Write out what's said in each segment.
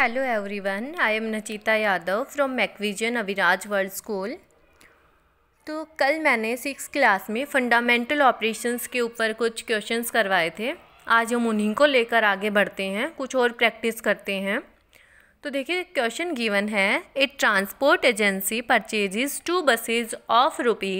Hello everyone, I am Nachita Yadav from Macvision Aviraj world school. तो कल मैंने 6th class में फंडामेंटल ऑपरेशंस के ऊपर कुछ क्वेश्चंस करवाए थे। आज हम उन्हीं को लेकर आगे बढ़ते हैं, कुछ और प्रैक्टिस करते हैं। तो देखिए क्वेश्चन गिवन है, a transport agency purchases 2 buses of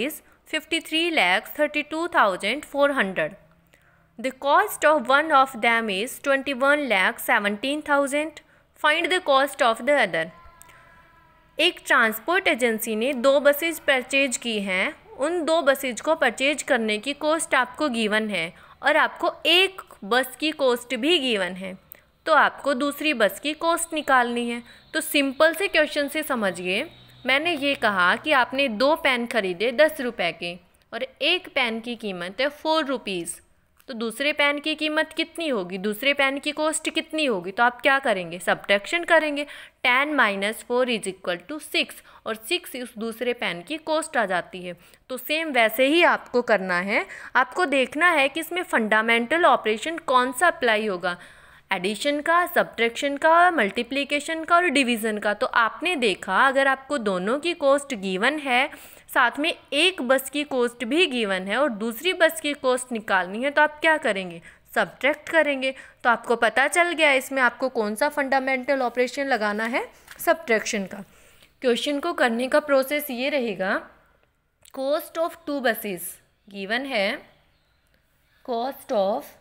₹53,32,400। The cost of one of them is 21,17,000. Find the cost of the other. एक ट्रांसपोर्ट एजेंसी ने 2 बसेज परचेज की हैं। उन 2 बसेज को परचेज करने की कॉस्ट आपको गिवन है और आपको एक बस की कॉस्ट भी गिवन है। तो आपको दूसरी बस की कॉस्ट निकालनी है। तो सिंपल से क्वेश्चन से समझिए, मैंने ये कहा कि आपने 2 पेन खरीदे 10 रुपये के और एक पेन की कीमत है 4 रुपीज़। तो दूसरे पेन की कीमत कितनी होगी, दूसरे पेन की कॉस्ट कितनी होगी? तो आप क्या करेंगे, सब्ट्रैक्शन करेंगे। 10 - 4 = 6 और 6 उस दूसरे पेन की कॉस्ट आ जाती है। तो सेम वैसे ही आपको करना है। आपको देखना है कि इसमें फंडामेंटल ऑपरेशन कौन सा अप्लाई होगा, एडिशन का, सब्ट्रैक्शन का, मल्टीप्लिकेशन का और डिवीज़न का। तो आपने देखा अगर आपको दोनों की कॉस्ट गिवन है, साथ में एक बस की कॉस्ट भी गिवन है और दूसरी बस की कॉस्ट निकालनी है, तो आप क्या करेंगे, सब्ट्रैक्ट करेंगे। तो आपको पता चल गया इसमें आपको कौन सा फंडामेंटल ऑपरेशन लगाना है, सब्ट्रैक्शन का। क्वेश्चन को करने का प्रोसेस ये रहेगा, कॉस्ट ऑफ 2 बसेस गिवन है, cost of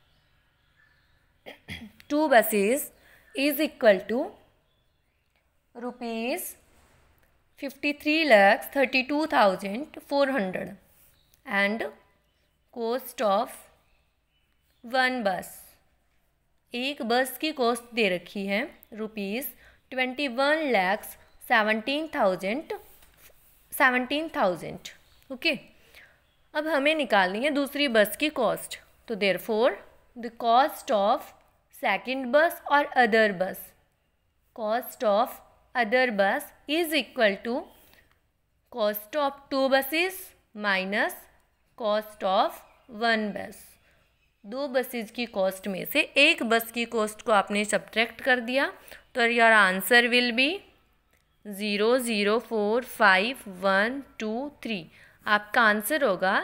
2 buses is equal to ₹53,32,400 and cost of 1 bus, एक बस की कॉस्ट दे रखी है ₹21,17,000। ओके, अब हमें निकालनी है दूसरी बस की कॉस्ट। तो therefore the cost of second bus or other bus, cost of other bus is equal to cost of 2 buses minus cost of 1 bus। 2 buses की कॉस्ट में से एक बस की कॉस्ट को आपने सब्ट्रैक्ट कर दिया, तो योर आंसर विल बी 0,045,123। आपका आंसर होगा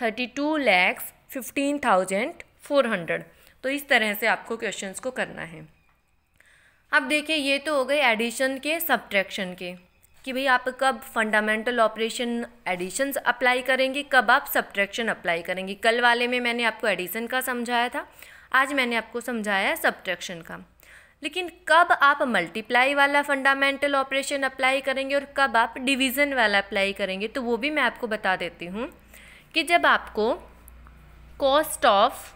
32,15,400। तो इस तरह से आपको क्वेश्चंस को करना है। अब देखिए ये तो हो गए एडिशन के, सब्ट्रैक्शन के, कि भाई आप कब फंडामेंटल ऑपरेशन एडिशंस अप्लाई करेंगे, कब आप सब्ट्रैक्शन अप्लाई करेंगे। कल वाले में मैंने आपको एडिशन का समझाया था, आज मैंने आपको समझाया है सब्ट्रैक्शन का। लेकिन कब आप मल्टीप्लाई वाला फंडामेंटल ऑपरेशन अप्लाई करेंगे और कब आप डिवीज़न वाला अप्लाई करेंगे, तो वो भी मैं आपको बता देती हूँ कि जब आपको कॉस्ट ऑफ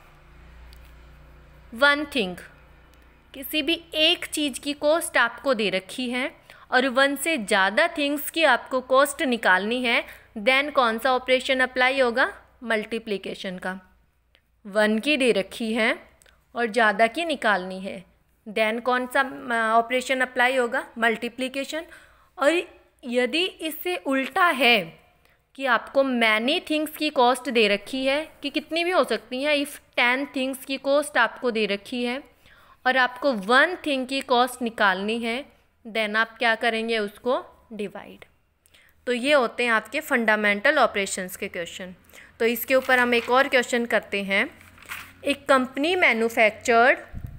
वन थिंग, किसी भी एक चीज़ की कॉस्ट आपको दे रखी है और 1 से ज़्यादा थिंग्स की आपको कॉस्ट निकालनी है, देन कौन सा ऑपरेशन अप्लाई होगा, मल्टीप्लिकेशन का। 1 की दे रखी है और ज़्यादा की निकालनी है, देन कौन सा ऑपरेशन अप्लाई होगा, मल्टीप्लिकेशन। और यदि इससे उल्टा है कि आपको मैनी थिंग्स की कॉस्ट दे रखी है, कि कितनी भी हो सकती हैं, इफ़ 10 थिंग्स की कॉस्ट आपको दे रखी है और आपको 1 थिंग की कॉस्ट निकालनी है, देन आप क्या करेंगे, उसको डिवाइड। तो ये होते हैं आपके फंडामेंटल ऑपरेशंस के क्वेश्चन। तो इसके ऊपर हम एक और क्वेश्चन करते हैं। एक company manufactured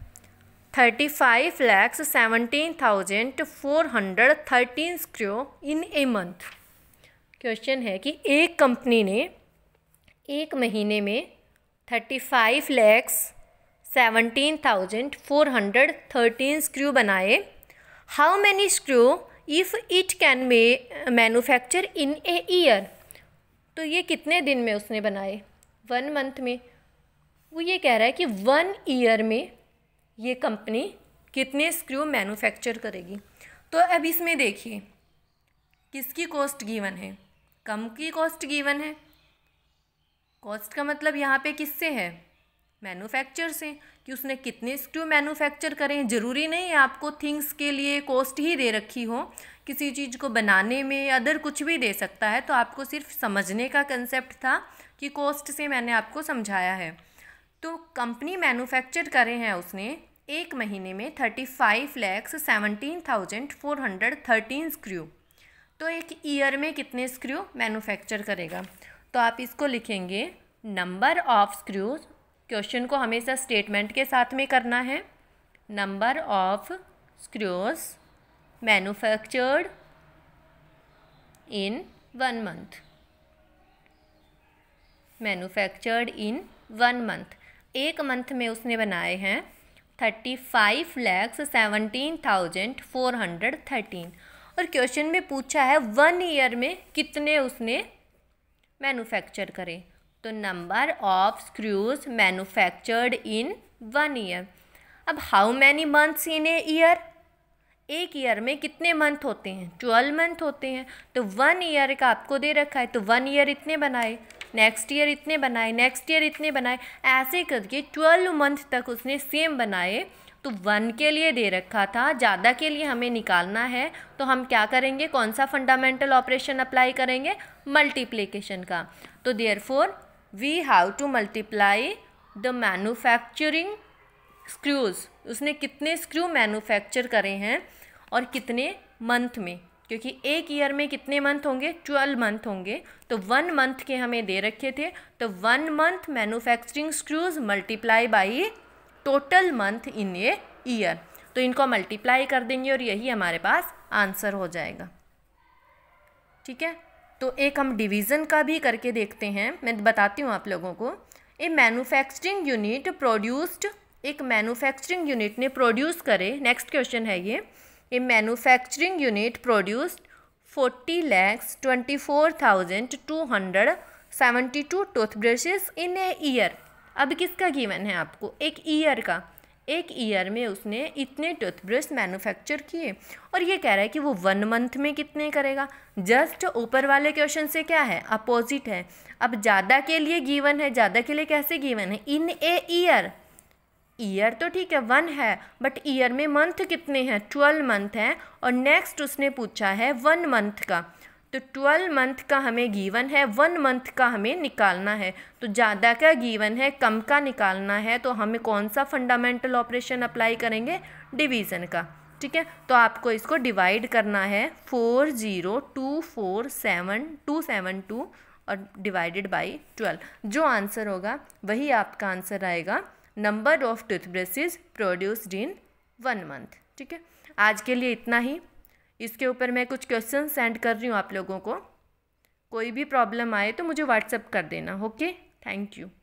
35,17,413 screw in a month. Question है कि एक कंपनी ने एक महीने में 35,17,413 स्क्रू बनाए। How many screw if it can manufacture in a year. तो ये कितने दिन में उसने बनाए, 1 मंथ में। वो ये कह रहा है कि 1 ईयर में ये कंपनी कितने स्क्रू मैन्युफैक्चर करेगी। तो अब इसमें देखिए किसकी कॉस्ट गिवन है, कम की कॉस्ट गिवन है। कॉस्ट का मतलब यहाँ पे किससे है, मैन्युफैक्चर से, कि उसने कितने स्क्रू मैन्युफैक्चर करें। ज़रूरी नहीं है आपको थिंग्स के लिए कॉस्ट ही दे रखी हो, किसी चीज़ को बनाने में अदर कुछ भी दे सकता है। तो आपको सिर्फ समझने का कंसेप्ट था कि कॉस्ट से मैंने आपको समझाया है। तो कंपनी मैन्युफैक्चर करे हैं उसने एक महीने में 35,17,413 स्क्रू, तो एक ईयर में कितने स्क्रू मैन्युफैक्चर करेगा। तो आप इसको लिखेंगे नंबर ऑफ स्क्रूज, क्वेश्चन को हमेशा स्टेटमेंट के साथ में करना है, number of screws manufactured in 1 month, manufactured in 1 month. एक मंथ में उसने बनाए हैं 35,17,413, और क्वेश्चन में पूछा है 1 ईयर में कितने उसने मैन्युफैक्चर करे। तो number of screws manufactured in 1 year. अब how many months in a year, एक ईयर में कितने मंथ होते हैं, 12 मंथ होते हैं। तो 1 ईयर का आपको दे रखा है, तो 1 ईयर इतने बनाए, नेक्स्ट ईयर इतने बनाए, नेक्स्ट ईयर इतने बनाए, ऐसे करके 12 मंथ तक उसने सेम बनाए। तो 1 के लिए दे रखा था, ज़्यादा के लिए हमें निकालना है, तो हम क्या करेंगे, कौन सा फंडामेंटल ऑपरेशन अप्लाई करेंगे, मल्टीप्लिकेशन का। तो therefore we have to multiply the manufacturing screws, उसने कितने स्क्रू मैन्युफैक्चर करे हैं और कितने मंथ में, क्योंकि एक ईयर में कितने मंथ होंगे, 12 मंथ होंगे। तो 1 मंथ के हमें दे रखे थे, तो 1 month manufacturing screws multiply by total month in a year. तो इनको मल्टीप्लाई कर देंगे और यही हमारे पास आंसर हो जाएगा। ठीक है, तो एक हम डिवीज़न का भी करके देखते हैं, मैं बताती हूँ आप लोगों को। ए मैन्युफैक्चरिंग यूनिट प्रोड्यूस्ड, एक मैन्युफैक्चरिंग यूनिट ने प्रोड्यूस करे, नेक्स्ट क्वेश्चन है ये, a manufacturing unit produced 40,24,272 toothbrushes in a year. अब किसका गिवन है आपको, एक ईयर का, एक ईयर में उसने इतने टूथब्रश मैन्युफैक्चर किए, और ये कह रहा है कि वो 1 मंथ में कितने करेगा। जस्ट ऊपर वाले क्वेश्चन से क्या है, अपोजिट है। अब ज़्यादा के लिए गिवन है, ज़्यादा के लिए कैसे गिवन है, इन ए ईयर। ईयर तो ठीक है 1 है, बट ईयर में मंथ कितने हैं, 12 मंथ हैं, और नेक्स्ट उसने पूछा है 1 मंथ का। तो 12 मंथ का हमें गिवन है, 1 मंथ का हमें निकालना है। तो ज़्यादा का गिवन है, कम का निकालना है, तो हमें कौन सा फंडामेंटल ऑपरेशन अप्लाई करेंगे, डिवीज़न का। ठीक है, तो आपको इसको डिवाइड करना है 40247,272 और डिवाइडेड बाई 12। जो आंसर होगा वही आपका आंसर आएगा, number of toothbrushes produced in 1 month. ठीक है, आज के लिए इतना ही। इसके ऊपर मैं कुछ क्वेश्चन सेंड कर रही हूँ आप लोगों को, कोई भी प्रॉब्लम आए तो मुझे व्हाट्सएप कर देना। Okay, thank you.